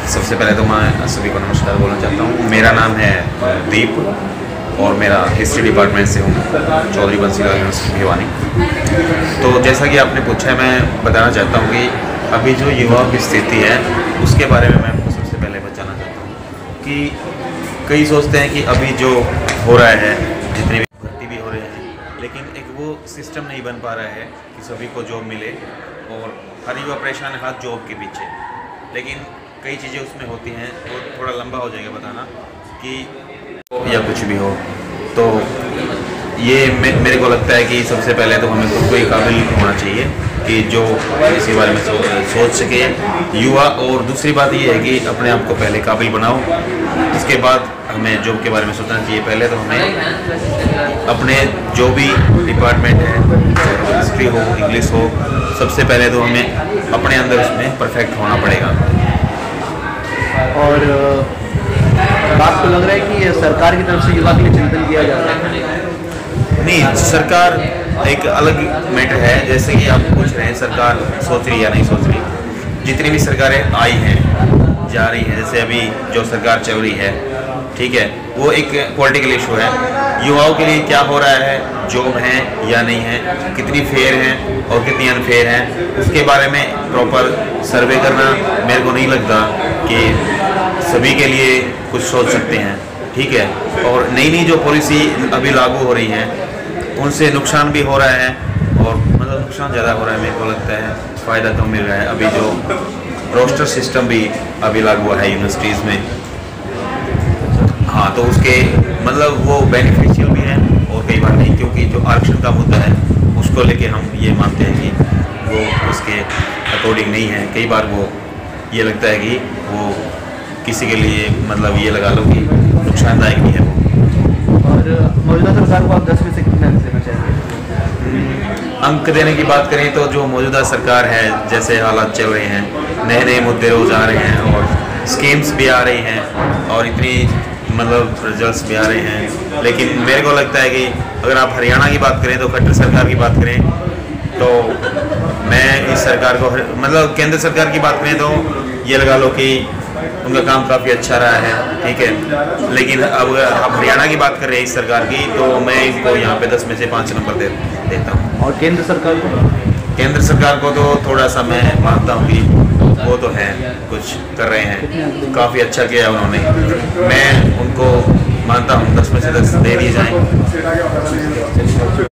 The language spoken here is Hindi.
सबसे पहले तो मैं सभी को नमस्कार बोलना चाहता हूँ। मेरा नाम है दीप और मेरा हिस्ट्री डिपार्टमेंट से हूँ, चौधरी बंसीलाल यूनिवर्सिटी भिवानी। तो जैसा कि आपने पूछा है, मैं बताना चाहता हूँ कि अभी जो युवाओं की स्थिति है उसके बारे में मैं आपको सबसे पहले बताना चाहता हूँ कि कई सोचते हैं कि अभी जो हो रहा है, जितनी भी भर्ती भी हो रहे हैं, लेकिन एक वो सिस्टम नहीं बन पा रहा है कि सभी को जॉब मिले, और हर युवा परेशान है हर जॉब के पीछे। लेकिन कई चीज़ें उसमें होती हैं, तो थोड़ा लंबा हो जाएगा बताना कि या कुछ भी हो। तो ये मेरे को लगता है कि सबसे पहले तो हमें खुद को ही काबिल होना चाहिए कि जो इसी बारे में सोच सके युवा। और दूसरी बात ये है कि अपने आप को पहले काबिल बनाओ, इसके बाद हमें जॉब के बारे में सोचना चाहिए। पहले तो हमें अपने जो भी डिपार्टमेंट है, हिस्ट्री हो, इंग्लिश हो, सबसे पहले तो हमें अपने अंदर उसमें परफेक्ट होना पड़ेगा। और बात तो लग रहा है कि सरकार की तरफ से युवा के लिए चिंतन किया जा रहा है। नहीं, सरकार एक अलग मैटर है। जैसे कि आप पूछ रहे हैं सरकार सोच रही या नहीं सोच रही, जितनी भी सरकारें आई हैं जा रही हैं, जैसे अभी जो सरकार चल रही है, ठीक है, वो एक पॉलिटिकल इशू है। युवाओं के लिए क्या हो रहा है, जॉब है या नहीं है, कितनी फेयर हैं और कितनी अनफेयर हैं, उसके बारे में प्रॉपर सर्वे करना मेरे को नहीं लगता कि सभी के लिए कुछ सोच सकते हैं, ठीक है। और नई नई जो पॉलिसी अभी लागू हो रही है उनसे नुकसान भी हो रहा है, और मतलब नुकसान ज़्यादा हो रहा है मेरे को लगता है, फ़ायदा कम मिल रहा है। अभी जो रोस्टर सिस्टम भी अभी लागू हुआ है यूनिवर्सिटीज़ में, हाँ, तो उसके मतलब वो बेनिफिशियल भी है और कई बार नहीं, क्योंकि जो आरक्षण का मुद्दा है उसको लेके हम ये मानते हैं कि वो उसके अकॉर्डिंग नहीं है। कई बार वो ये लगता है कि वो किसी के लिए मतलब ये लगा लो कि नुकसानदायक भी है वो। और मौजूदा सरकार को आप 10 में से कितने अंक देना चाहिए? अंक देने की बात करें तो जो मौजूदा सरकार है, जैसे हालात चल रहे हैं, नए नए मुद्दे रोज आ रहे हैं और स्कीम्स भी आ रही हैं और इतनी मतलब रिजल्ट्स भी आ रहे हैं, लेकिन मेरे को लगता है कि अगर आप हरियाणा की बात करें तो खट्टर सरकार की बात करें तो मैं इस सरकार को मतलब केंद्र सरकार की बात करें तो ये लगा लो कि उनका काम काफ़ी अच्छा रहा है, ठीक है। लेकिन अब आप हरियाणा की बात कर रहे हैं इस सरकार की, तो मैं इनको यहाँ पे 10 में से 5 नंबर देता हूँ। और केंद्र सरकार को? केंद्र सरकार को तो थोड़ा सा मैं मानता हूँ कि वो तो है, कुछ कर रहे हैं, काफ़ी अच्छा किया उन्होंने, मैं उनको मानता हूँ 10 में से 10 दे दिए जाएँ।